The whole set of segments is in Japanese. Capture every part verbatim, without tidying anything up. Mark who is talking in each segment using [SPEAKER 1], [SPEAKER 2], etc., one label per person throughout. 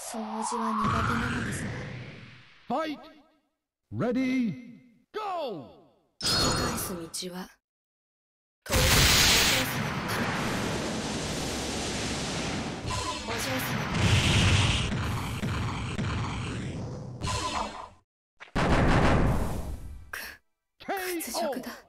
[SPEAKER 1] 掃除は苦手なのですが。
[SPEAKER 2] Fight! Ready! Go!
[SPEAKER 1] 引き返す道は遠い。お嬢様。屈辱だ。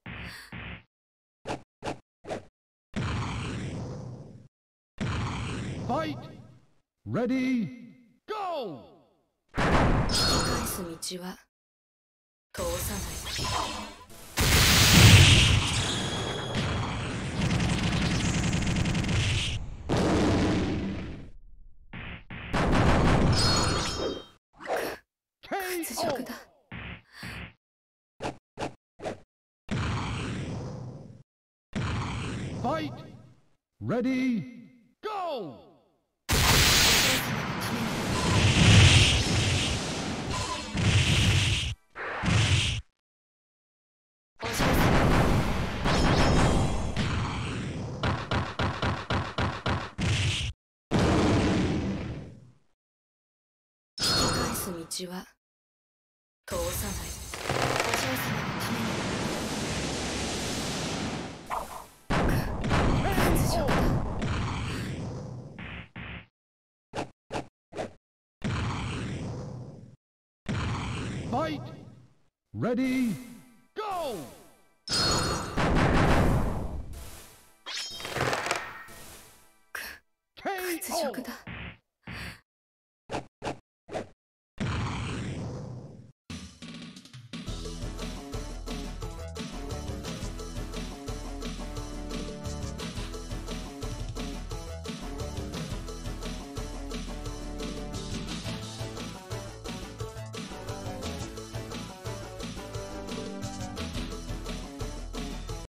[SPEAKER 2] Fight! Ready! Go!
[SPEAKER 1] 引き返す道は通さない。屈辱だ。
[SPEAKER 2] Fight! Ready! Go!
[SPEAKER 1] お嬢様。引き返す道は通さない。お嬢様のために。屈辱だ。
[SPEAKER 2] Fight! Ready! Go!
[SPEAKER 1] 屈辱だ。